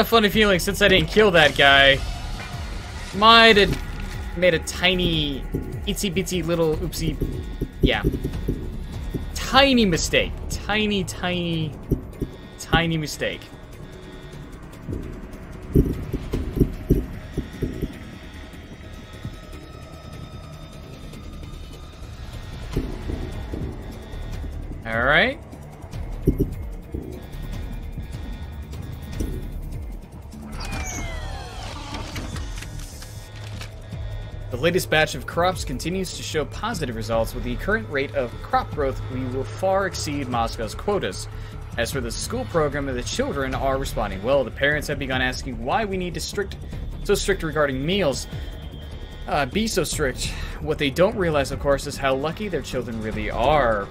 a funny feeling since I didn't kill that guy. Might have made a tiny, itsy bitsy little oopsie. Yeah. Tiny mistake. Tiny, tiny, tiny mistake. Alright. The latest batch of crops continues to show positive results. With the current rate of crop growth, we will far exceed Moscow's quotas. As for the school program, the children are responding well. The parents have begun asking why we need to so strict regarding meals. Be so strict. What they don't realize, of course, is how lucky their children really are.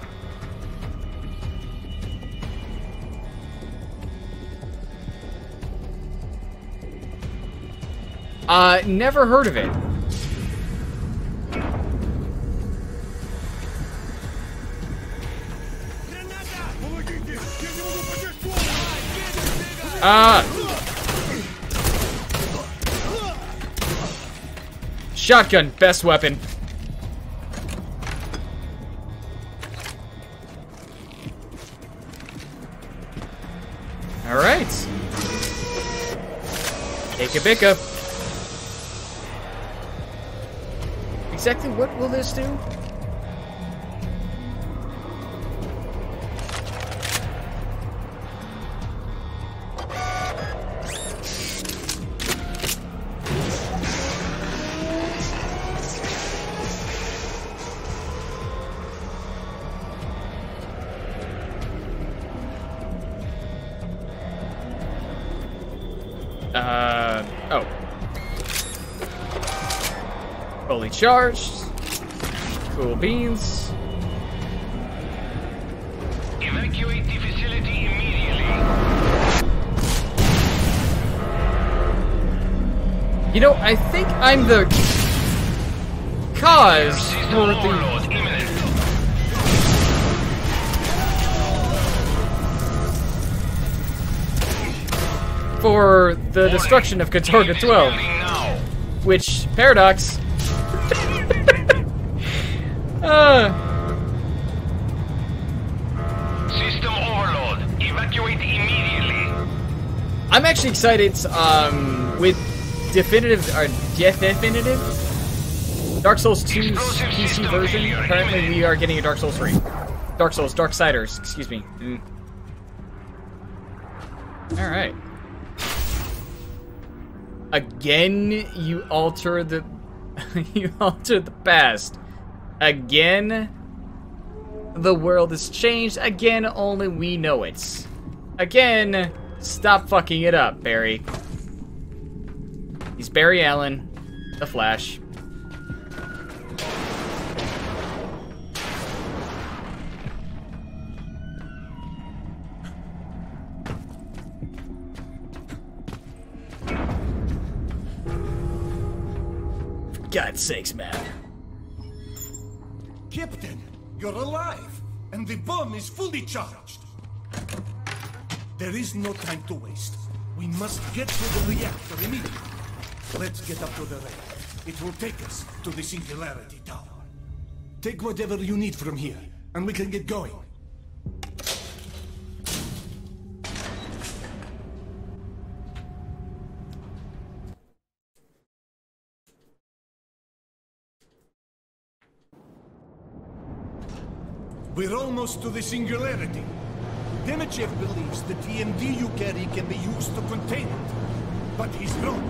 Never heard of it. Shotgun, best weapon. Alright. Take a bicka. Exactly what will this do? Oh. Fully charged. Cool beans. Evacuate the facility immediately. You know, I think I'm the cause for the... for the destruction of Katorga 12. Which, paradox... System overload. Evacuate immediately. I'm actually excited, with definitive Dark Souls 2's PC version. Apparently we are getting a Dark Souls 3. Darksiders, excuse me. Alright. Again, you alter the past. Again, the world has changed. Again, only we know it. Again, stop fucking it up, Barry. He's Barry Allen, the Flash. For God's sakes, man. Captain, you're alive, and the bomb is fully charged. There is no time to waste. We must get to the reactor immediately. Let's get up to the rail. It will take us to the Singularity Tower. Take whatever you need from here, and we can get going. We're almost to the Singularity. Demichev believes the TMD you carry can be used to contain it. But he's wrong.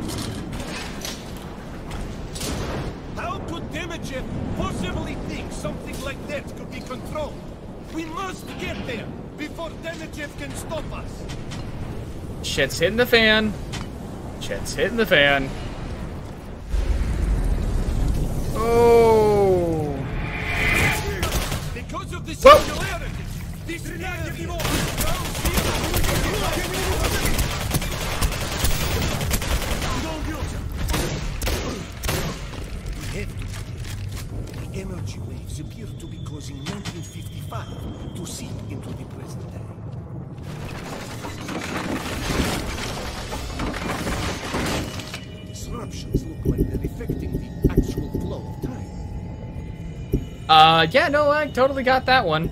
How could Demichev possibly think something like that could be controlled? We must get there before Demichev can stop us. Shit's hitting the fan. Shit's hitting the fan. Oh. Because of the Singularity, this reactor evolved. The energy waves appear to be causing 1955 to seep into the present day. Yeah, no, I totally got that one.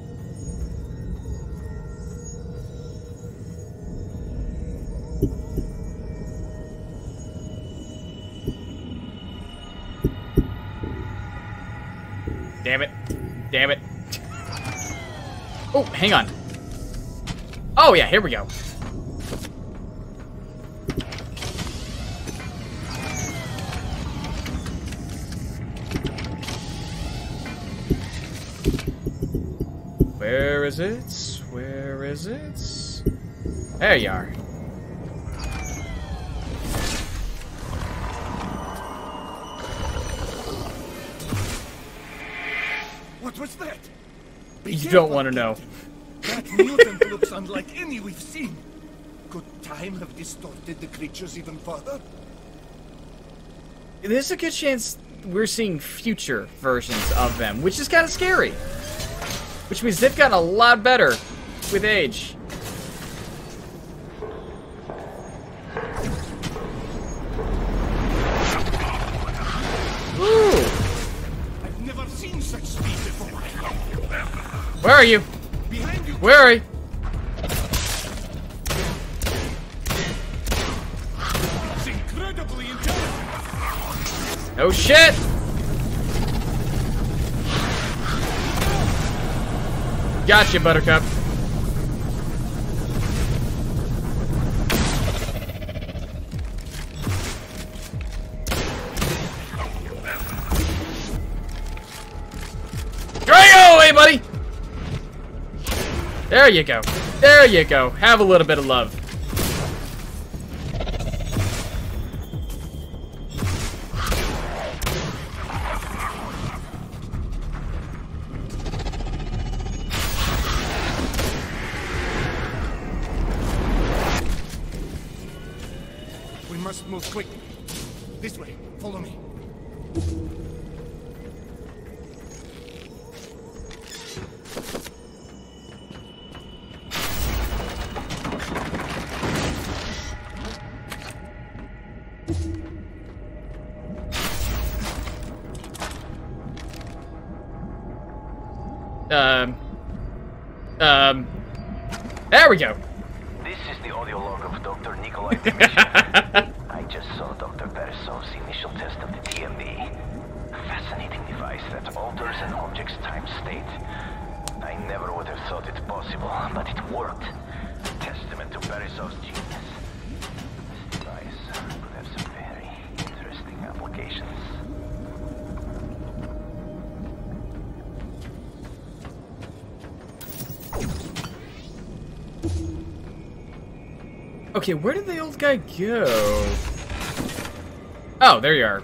Damn it. Damn it. Oh, hang on. Oh, yeah, here we go. Where is it? Where is it? There you are. What was that? You don't want to know. That mutant looks unlike any we've seen. Could time have distorted the creatures even further? There's a good chance we're seeing future versions of them, which is kind of scary. Which means they've gotten a lot better with age. Ooh. I've never seen such speed before. Where are you? Behind you. Where are you? It's incredibly intelligent. Oh shit! Gotcha, Buttercup. Drago, hey, buddy! There you go. There you go. Have a little bit of love. We must move quickly. This way. Follow me. There we go. This is the audio log of Dr. Nikolai Dimitri. I just saw Dr. Beresov's initial test of the DMD. A fascinating device that alters an object's time state. I never would have thought it possible, but it worked. Testament to Beresov's genius. This device could have some very interesting applications. Okay, where did the old guy go? Oh, there you are.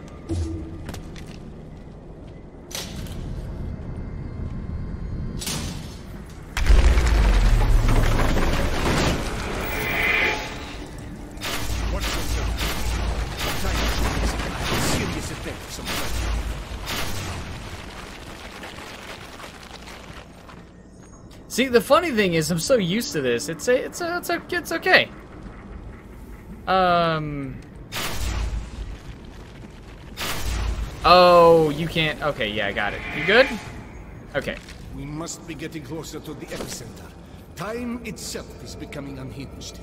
Watch yourself. Serious effects of that. See, the funny thing is, I'm so used to this. It's okay. Oh, you can't. Okay, yeah, I got it. You good? Okay. We must be getting closer to the epicenter. Time itself is becoming unhinged.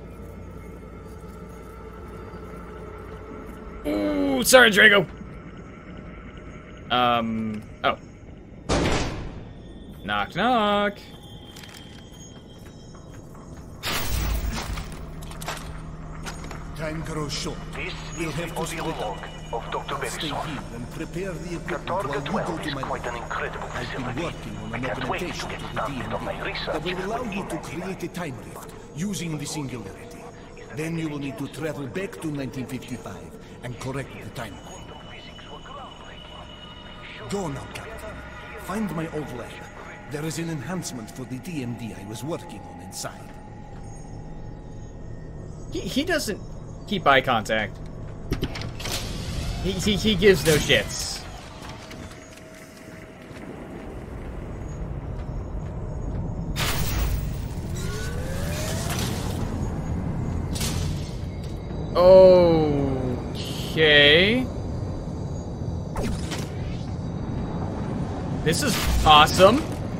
Ooh, sorry, Drago. Oh. Knock, knock. Time grows short. This We'll is have the to audio split log up. of Dr. Stay Beresov. here and prepare the equipment while Katorga you go 12 to is my quite an lab. incredible I've been facility. working on I an can't wait to augmentation get to the started on my DMD research. that will allow you to create a time rift using the singularity. Then you will need to travel back to 1955 and correct the time. Go now, Captain. Find my old lab. There is an enhancement for the DMD I was working on inside. He doesn't keep eye contact. He gives no shits. Okay. This is awesome.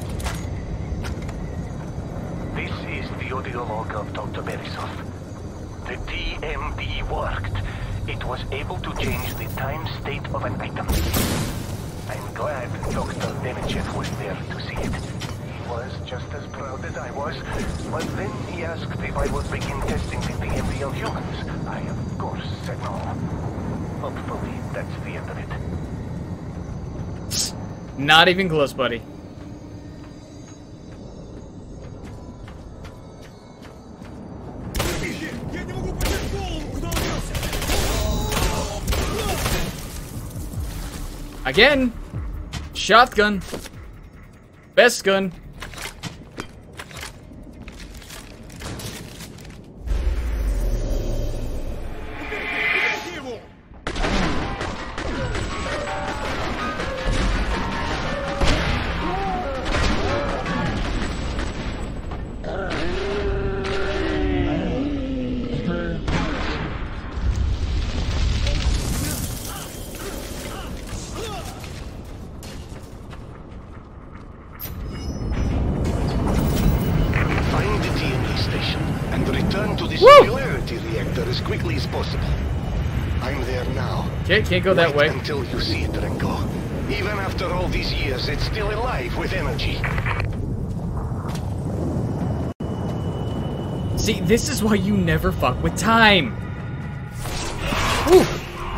This is the audio log of Dr. Beresov. The TMD worked. It was able to change the time state of an item. I'm glad Dr. Demechev was there to see it. He was just as proud as I was, but then he asked if I would begin testing the TMD on humans. I, of course, said no. Hopefully, that's the end of it. Not even close, buddy. Again, shotgun, best gun. Singularity reactor as quickly as possible. I'm there now. Okay, can't go that way. Until you see it, Renko. Even after all these years, it's still alive with energy. See, this is why you never fuck with time. Ooh.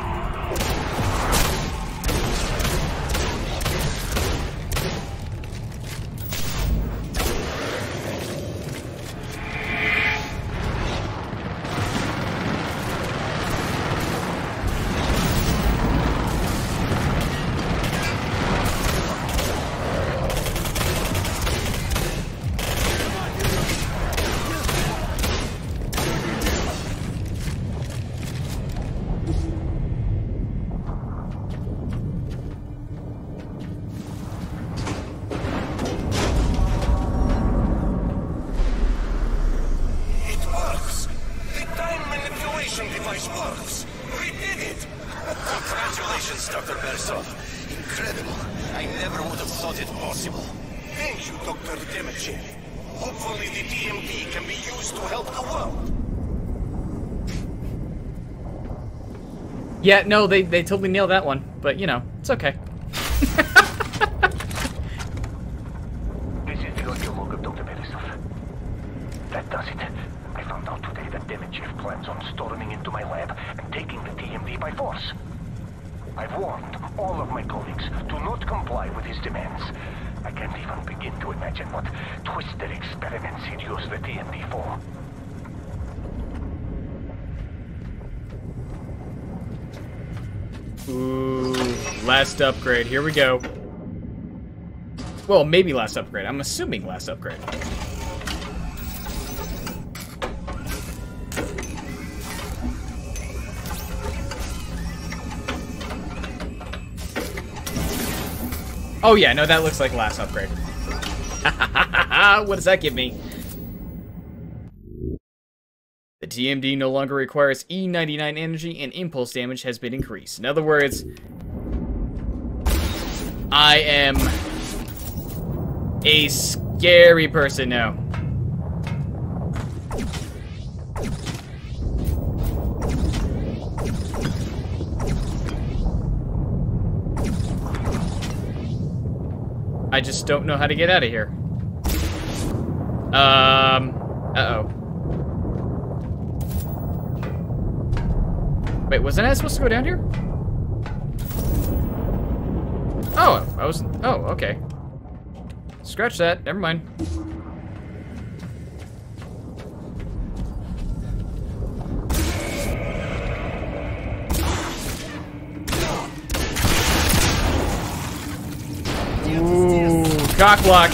Congratulations, Dr. Beresov. Incredible. I never would have thought it possible. Thank you, Dr. Demechev. Hopefully the DMD can be used to help the world. Yeah, no, they totally nailed that one. But, you know, it's okay. This is the audio log of Dr. Beresov. That does it. I found out today that Demechev plans on storming into my lab and taking the TMD by force. I've warned all of my colleagues to not comply with his demands. I can't even begin to imagine what twisted experiments he'd use the TMD for. Ooh, last upgrade. Here we go. Well, maybe last upgrade. I'm assuming last upgrade. Oh yeah, no, that looks like last upgrade. What does that give me? The TMD no longer requires E99 energy and impulse damage has been increased. In other words, I am a scary person now. I just don't know how to get out of here. Uh-oh. Wait, wasn't I supposed to go down here? Oh, I was... Oh, okay. Scratch that. Never mind. Ooh, cockblock.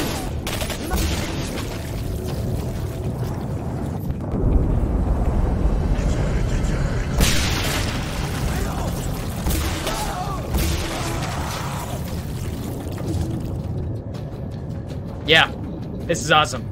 Yeah, this is awesome.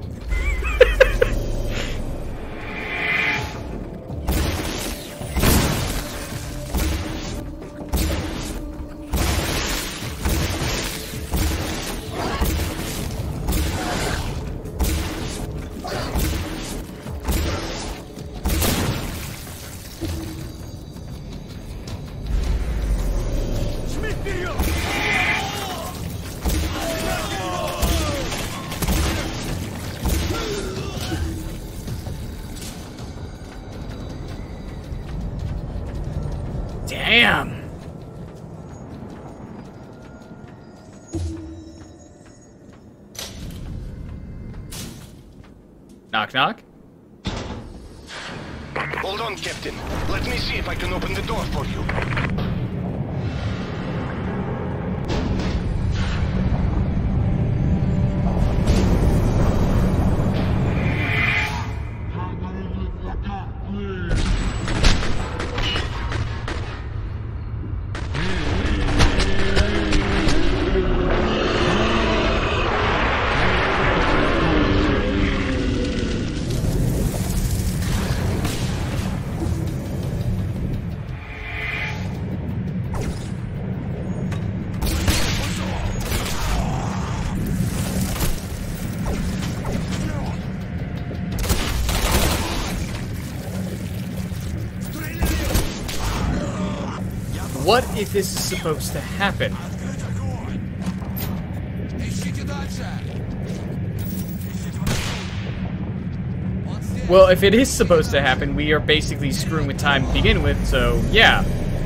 Damn. Knock, knock. Hold on, Captain. Let me see if I can open the door for you. What if this is supposed to happen? Well, if it is supposed to happen, we are basically screwing with time to begin with, so yeah.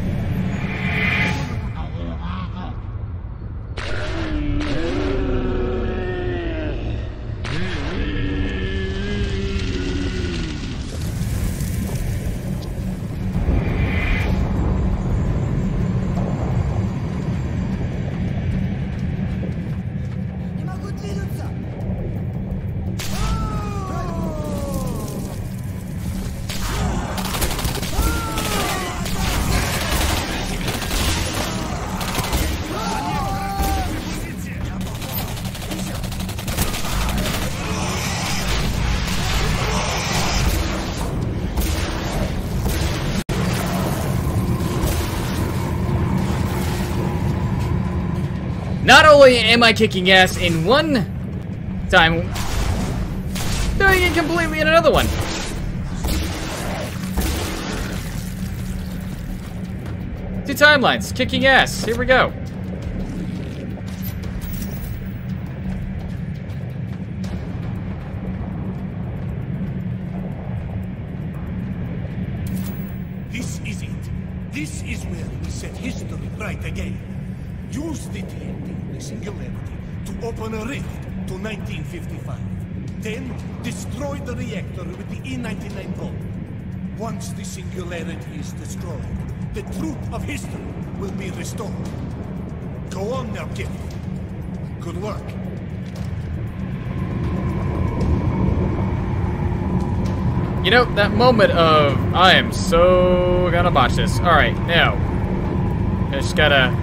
Not only am I kicking ass in one time, doing it completely in another one. Two timelines, kicking ass. Here we go. This is it. This is where we set history right again. Use the TNT, the singularity, to open a rift to 1955. Then, destroy the reactor with the E-99 bomb. Once the singularity is destroyed, the truth of history will be restored. Go on now, kid. Good luck. You know, that moment of, I am so gonna botch this. Alright, now. I just gotta...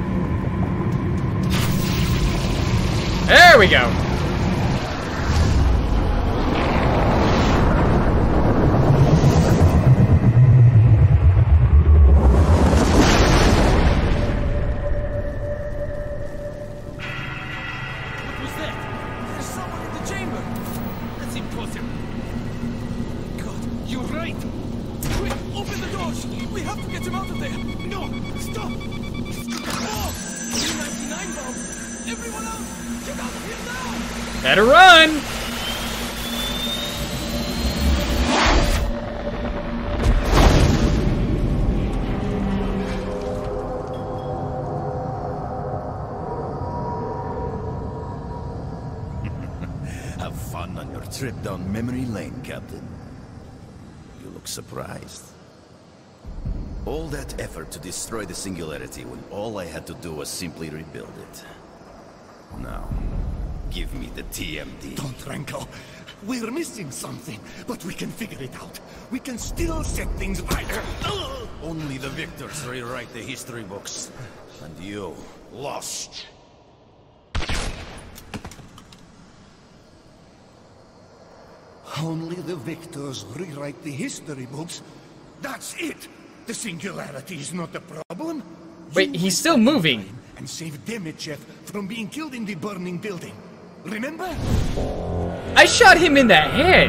There we go. What was that? There's someone in the chamber. That's impossible. God, you're right. Quick, open the doors. We have to get him out of there. No, stop. No! E-99 bomb. Everyone else. Get out of here now! Better run! Have fun on your trip down memory lane, Captain. You look surprised. All that effort to destroy the singularity when all I had to do was simply rebuild it. Now, give me the TMD. Don't, Franco. We're missing something, but we can figure it out. We can still set things right. Only the victors rewrite the history books. And you lost. Only the victors rewrite the history books. That's it. The singularity is not the problem. Wait, he's still moving. And save Demichev from being killed in the burning building. Remember? I shot him in the head.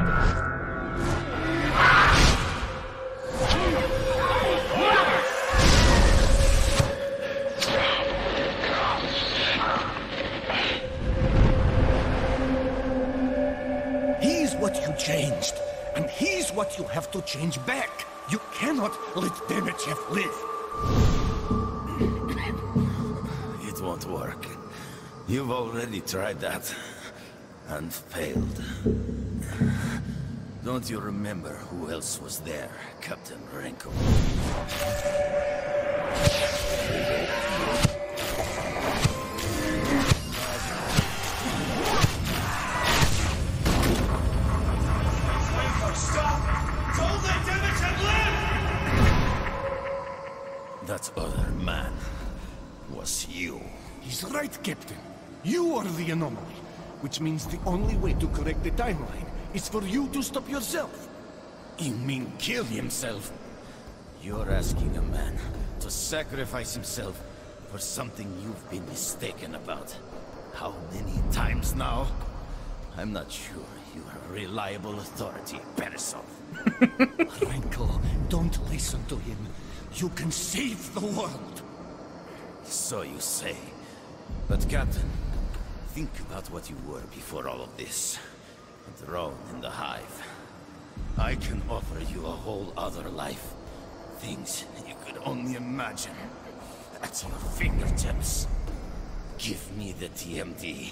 He's what you changed, and he's what you have to change back. You cannot let Demichev live. won't work. You've already tried that. And failed. Don't you remember who else was there, Captain Renko? That other man was you. He's right, Captain. You are the anomaly. Which means the only way to correct the timeline is for you to stop yourself. You mean kill himself? You're asking a man to sacrifice himself for something you've been mistaken about. How many times now? I'm not sure you're a reliable authority, Peresov. Renko, don't listen to him. You can save the world. So you say. But Captain, think about what you were before all of this. A drone in the hive. I can offer you a whole other life. Things you could only imagine. At your fingertips. Give me the TMD.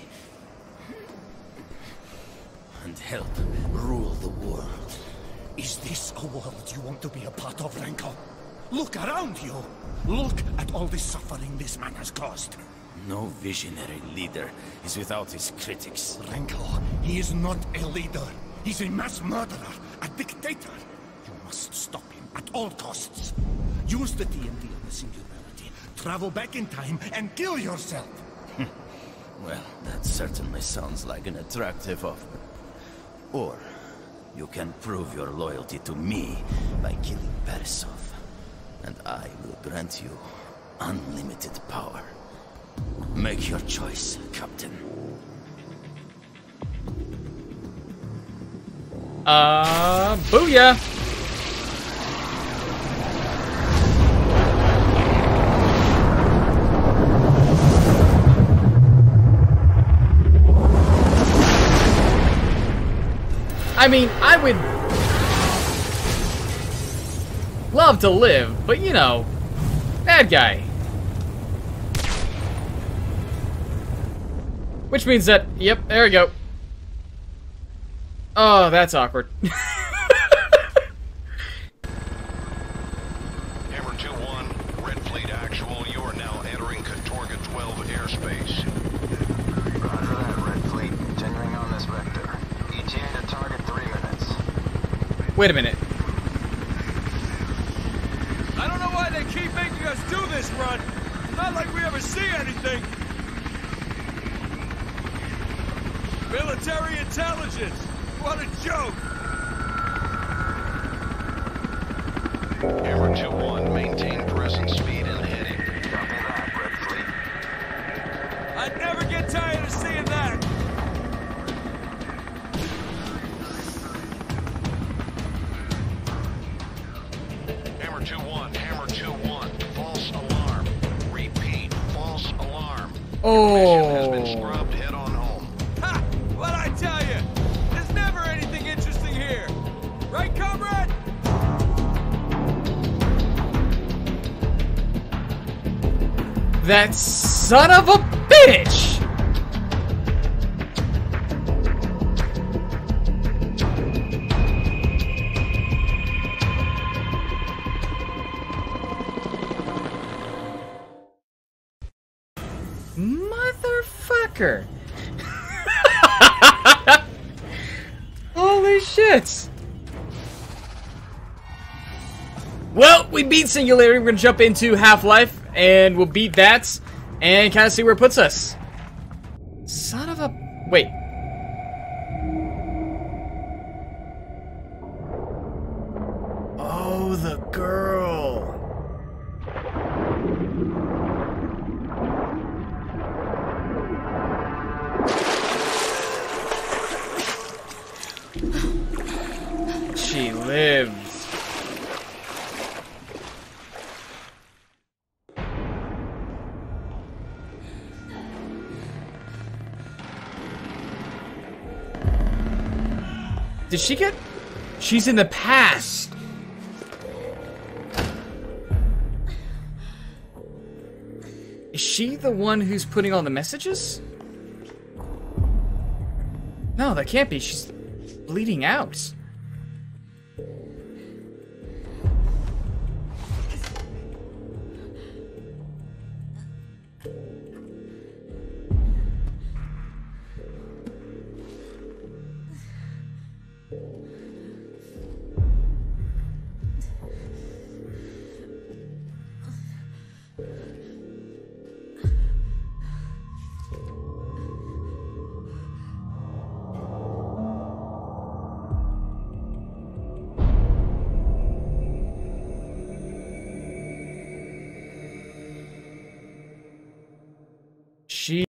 And help rule the world. Is this a world you want to be a part of, Renko? Look around you. Look at all the suffering this man has caused. No visionary leader is without his critics. Renko, he is not a leader. He's a mass murderer, a dictator. You must stop him at all costs. Use the TMD on the singularity. Travel back in time and kill yourself. Well, that certainly sounds like an attractive offer. Or you can prove your loyalty to me by killing Peresov. And I will grant you unlimited power. Make your choice, Captain. Booyah! I mean, I would love to live, but you know, bad guy. Which means that, yep, there we go. Oh, that's awkward. Hammer 2-1, Red Fleet actual, you are now entering Katorga 12 airspace. Roger that, Red Fleet. Continuing on this vector. ETA to target 3 minutes. Wait a minute. I don't know why they keep making us do this run. Not like we ever see anything. Military intelligence. What a joke. Hammer 2-1, maintain present speed and heading. Copy that, Red Fleet. I'd never get tired of seeing that. Hammer 2-1, Hammer 2-1, false alarm. Repeat, false alarm. Mission has been scrubbed, head on home. Ha! What'd I tell you? There's never anything interesting here. Right, comrade? That son of a bitch! Motherfucker! Holy shit! Well, we beat Singularity. We're gonna jump into Half-Life, and we'll beat that, and kind of see where it puts us. Son of a... Wait. Oh, the girl. She lives. Did she get... She's in the past. Is she the one who's putting all the messages? No, that can't be. She's bleeding out. She